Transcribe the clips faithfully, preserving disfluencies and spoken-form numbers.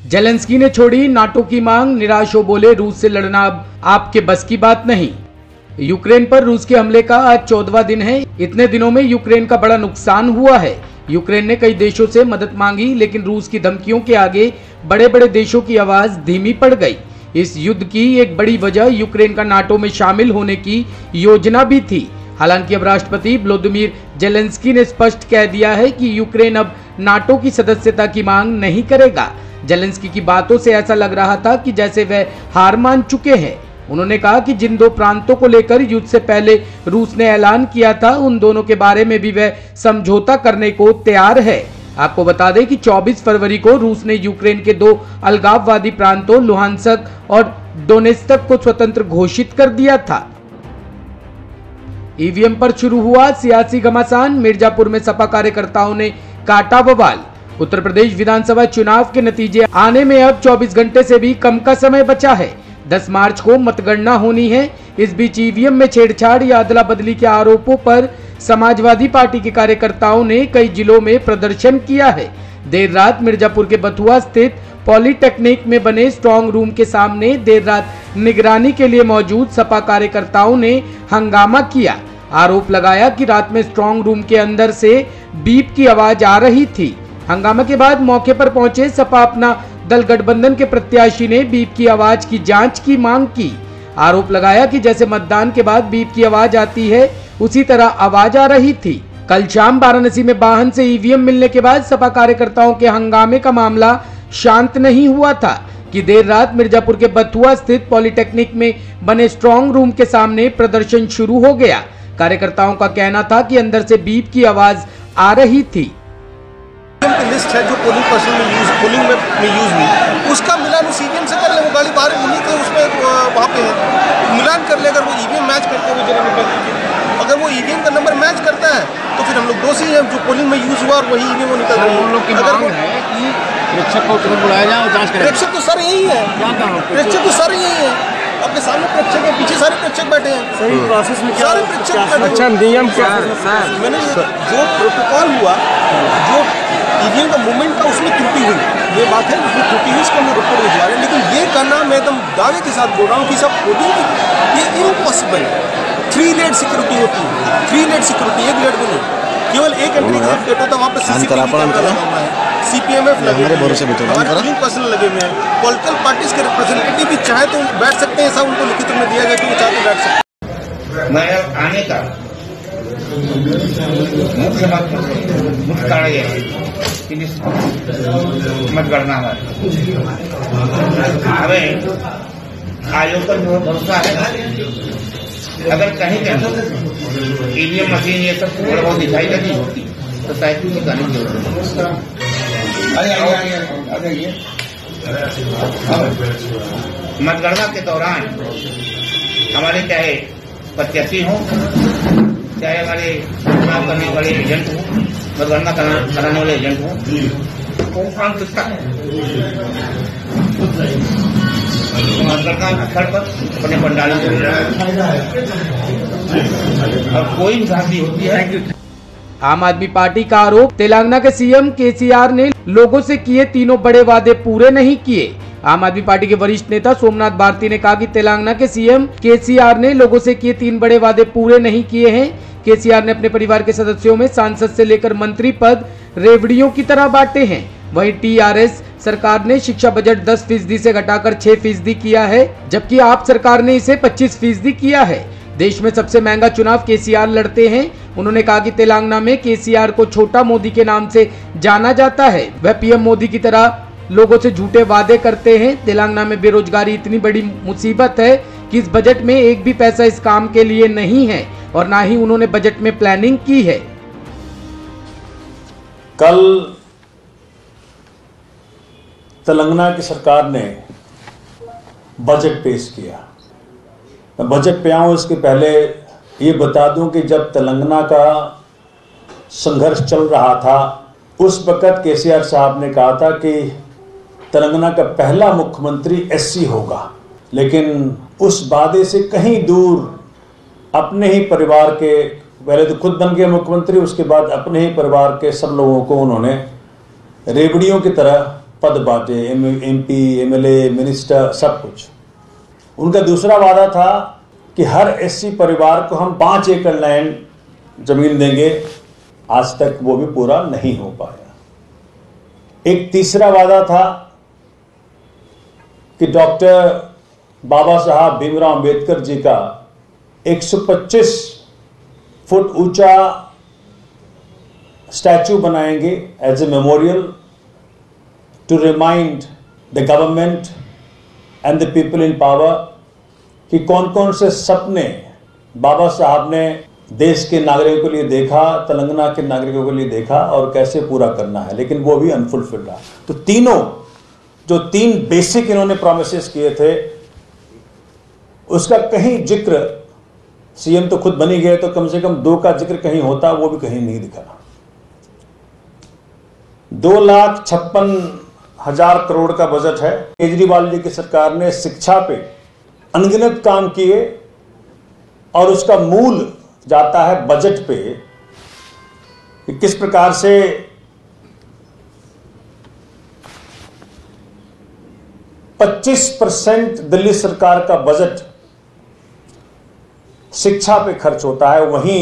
Zelensky ने छोड़ी NATO की मांग, निराश हो बोले रूस से लड़ना अब आपके बस की बात नहीं। यूक्रेन पर रूस के हमले का आज चौदहवां दिन है। इतने दिनों में यूक्रेन का बड़ा नुकसान हुआ है। यूक्रेन ने कई देशों से मदद मांगी, लेकिन रूस की धमकियों के आगे बड़े बड़े देशों की आवाज धीमी पड़ गई। इस युद्ध की एक बड़ी वजह यूक्रेन का नाटो में शामिल होने की योजना भी थी। हालांकि अब राष्ट्रपति व्लादिमीर जेलेंस्की ने स्पष्ट कह दिया है कि यूक्रेन अब नाटो की सदस्यता की मांग नहीं करेगा। जेलेंस्की की बातों से ऐसा लग रहा था कि जैसे वह हार मान चुके हैं। उन्होंने कहा कि जिन दो प्रांतों को लेकर युद्ध से पहले रूस ने ऐलान किया था, उन दोनों के बारे में भी वह समझौता करने को तैयार है। आपको बता दें कि चौबीस फरवरी को रूस ने यूक्रेन के दो अलगाववादी प्रांतों लुहानस्क और डोनेत्स्क को स्वतंत्र घोषित कर दिया था। ईवीएम पर शुरू हुआ सियासी घमासान। मिर्जापुर में सपा कार्यकर्ताओं ने काटा बवाल। उत्तर प्रदेश विधानसभा चुनाव के नतीजे आने में अब चौबीस घंटे से भी कम का समय बचा है। दस मार्च को मतगणना होनी है। इस बीच ईवीएम में छेड़छाड़ या अदला बदली के आरोपों पर समाजवादी पार्टी के कार्यकर्ताओं ने कई जिलों में प्रदर्शन किया है। देर रात मिर्जापुर के बथुआ स्थित पॉलिटेक्निक में बने स्ट्रांग रूम के सामने देर रात निगरानी के लिए मौजूद सपा कार्यकर्ताओं ने हंगामा किया। आरोप लगाया कि रात में स्ट्रांग रूम के अंदर से बीप की आवाज आ रही थी। हंगामा के बाद मौके पर पहुंचे सपा अपना दल गठबंधन के प्रत्याशी ने बीप की आवाज की जांच की मांग की। आरोप लगाया कि जैसे मतदान के बाद बीप की आवाज आती है, उसी तरह आवाज आ रही थी। कल शाम वाराणसी में वाहन से ईवीएम मिलने के बाद सपा कार्यकर्ताओं के हंगामे का मामला शांत नहीं हुआ था कि देर रात मिर्जापुर के बथुआ स्थित पॉलिटेक्निक में बने स्ट्रांग रूम के सामने प्रदर्शन शुरू हो गया। कार्यकर्ताओं का कहना था कि अंदर से बीप की आवाज आ रही थी। लिस्ट है जो पोलिंग पर्सन में यूज पोलिंग में, में यूज हुई, उसका मिलान उस ईवीएम से कर ले। वो गाड़ी बाहर उन्हीं के उसमें वहाँ पे है, मिलान कर ले। अगर वो ईवीएम मैच करते हुए जरा निकल दीजिए। अगर वो ईवीएम का नंबर मैच करता है तो फिर हम लोग दोषी हैं। जो पोलिंग में यूज हुआ और वही ईवीएम वो निकल रही है। अगर वो प्रेक्षक को तुरंत बुलाया जाए और जांच करें। प्रेक्षक तो सर यही है, प्रेक्षक तो सर यही है। आपके सामने प्रेक्षक है, पीछे सारे प्रेक्षक बैठे हैं। सही प्रोसेस में सारे प्रेक्षक। अच्छा नियम क्या मैंने जो प्रोटोकॉल हुआ, जो ईवीएम का मूवमेंट का उसमें त्रुटि हुई, ये बात है, उसमें त्रुटि हुई, इसको हम रिपोर्ट भिजवा रहे हैं। लेकिन ये करना मैं एकदम दावे के साथ बोल रहा हूँ कि सब पोलिंग ये इम्पॉसिबल है। थ्री लेड सिक्योरिटी होती है, थ्री लेड सिक्योरिटी, एक लेड भी नहीं। केवल एक एंट्री का गेट होता है, वहाँ पर सीसीटीवी कैमरा लगा हुआ है, सीपीएमएफ लगे हुए हैं, हमारे पोलिंग पर्सनल लगे हुए हैं। पॉलिटिकल पार्टीज के रिप्रेजेंटेटिव भी चाहे तो बैठ सकते हैं। ऐसा उनको लिखित में दिया गया कि वो चाहे तो बैठ सकते हैं। मैं आने का मुख्य मुख्य कारण यह है कि मतगणना हमें आयोग पर जो भरोसा है। अगर कहीं कहीं ईवीएम मशीन ये सब थोड़ा बहुत दिखाई देती होती तो शायद की गाने की जरूरत है। मतगणना के दौरान हमारे चाहे प्रत्याशी हों, चाहे हमारे चुनाव करने वाले एजेंट हों, मतगणना कराने वाले एजेंट हों, वो काम किसका है? मतगणना स्थल पर अपने पंडालों और कोई भ्रांति होती है। आम आदमी पार्टी का आरोप, तेलंगाना के सीएम केसीआर ने लोगों से किए तीनों बड़े वादे पूरे नहीं किए। आम आदमी पार्टी के वरिष्ठ नेता सोमनाथ भारती ने कहा कि तेलंगाना के सीएम केसीआर ने लोगों से किए तीन बड़े वादे पूरे नहीं किए हैं। केसीआर ने अपने परिवार के सदस्यों में सांसद से लेकर मंत्री पद रेवड़ियों की तरह बांटे हैं। वहीं टीआरएस सरकार ने शिक्षा बजट दस फीसदी से घटाकर छह फीसदी किया है, जबकि आप सरकार ने इसे पच्चीस फीसदी किया है। देश में सबसे महंगा चुनाव केसीआर लड़ते हैं। उन्होंने कहा कि तेलंगाना में केसीआर को छोटा मोदी के नाम से जाना जाता है। वह पीएम मोदी की तरह लोगों से झूठे वादे करते हैं। तेलंगाना में बेरोजगारी इतनी बड़ी मुसीबत है कि इस बजट में एक भी पैसा इस काम के लिए नहीं है और ना ही उन्होंने बजट में प्लानिंग की है। कल तेलंगाना की सरकार ने बजट पेश किया। मैं बजट पे आऊँ इसके पहले ये बता दूं कि जब तेलंगाना का संघर्ष चल रहा था, उस वक़्त केसीआर साहब ने कहा था कि तेलंगाना का पहला मुख्यमंत्री एससी होगा, लेकिन उस वादे से कहीं दूर अपने ही परिवार के, पहले तो खुद बन गए मुख्यमंत्री, उसके बाद अपने ही परिवार के सब लोगों को उन्होंने रेवड़ियों की तरह पद बांटे, M P M L A minister सब कुछ। उनका दूसरा वादा था कि हर एससी परिवार को हम पाँच एकड़ लैंड जमीन देंगे, आज तक वो भी पूरा नहीं हो पाया। एक तीसरा वादा था कि डॉक्टर बाबा साहब भीमराव अंबेडकर जी का एक सौ पच्चीस फुट ऊंचा स्टैचू बनाएंगे as a memorial to remind the government and the people in power कि कौन कौन से सपने बाबा साहब ने देश के नागरिकों के लिए देखा, तेलंगाना के नागरिकों के लिए देखा और कैसे पूरा करना है, लेकिन वो भी अनफुलफिल्ड रहा। तो तीनों जो तीन बेसिक इन्होंने प्रोमिसेस किए थे उसका कहीं जिक्र, सीएम तो खुद बनी गए तो कम से कम दो का जिक्र कहीं होता, वो भी कहीं नहीं दिखा। दो लाख छप्पन हजार करोड़ का बजट है। केजरीवाल जी की सरकार ने शिक्षा पे अनगिनत काम किए और उसका मूल जाता है बजट पे कि किस प्रकार से पच्चीस परसेंट दिल्ली सरकार का बजट शिक्षा पे खर्च होता है, वहीं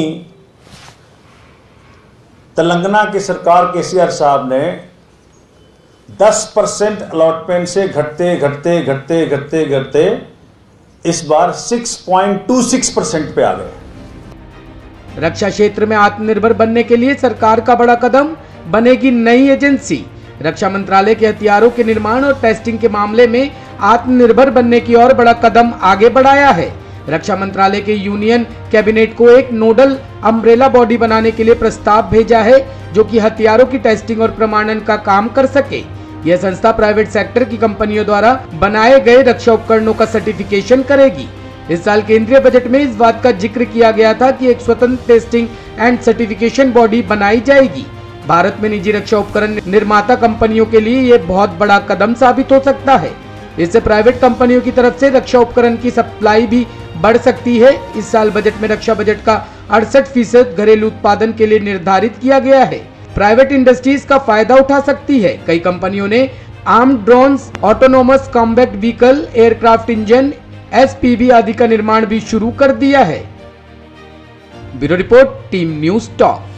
तेलंगाना की सरकार केसीआर साहब ने दस परसेंट अलॉटमेंट से घटते घटते घटते घटते घटते इस बार छह पॉइंट दो छह परसेंट पे आ गए। रक्षा क्षेत्र में आत्मनिर्भर बनने के लिए सरकार का बड़ा कदम, बनेगी नई एजेंसी। रक्षा मंत्रालय के हथियारों के निर्माण और टेस्टिंग के मामले में आत्मनिर्भर बनने की ओर बड़ा कदम आगे बढ़ाया है। रक्षा मंत्रालय के यूनियन कैबिनेट को एक नोडल अम्ब्रेला बॉडी बनाने के लिए प्रस्ताव भेजा है जो कि हथियारों की टेस्टिंग और प्रमाणन का काम कर सके। यह संस्था प्राइवेट सेक्टर की कंपनियों द्वारा बनाए गए रक्षा उपकरणों का सर्टिफिकेशन करेगी। इस साल केंद्रीय बजट में इस बात का जिक्र किया गया था कि एक स्वतंत्र टेस्टिंग एंड सर्टिफिकेशन बॉडी बनाई जाएगी। भारत में निजी रक्षा उपकरण निर्माता कंपनियों के लिए यह बहुत बड़ा कदम साबित हो सकता है। इससे प्राइवेट कंपनियों की तरफ से रक्षा उपकरण की सप्लाई भी बढ़ सकती है। इस साल बजट में रक्षा बजट का अड़सठ फीसद घरेलू उत्पादन के लिए निर्धारित किया गया है। प्राइवेट इंडस्ट्रीज का फायदा उठा सकती है। कई कंपनियों ने armed drones, autonomous combat vehicle, aircraft engine, S P V आदि का निर्माण भी शुरू कर दिया है। Bureau report, team News talk.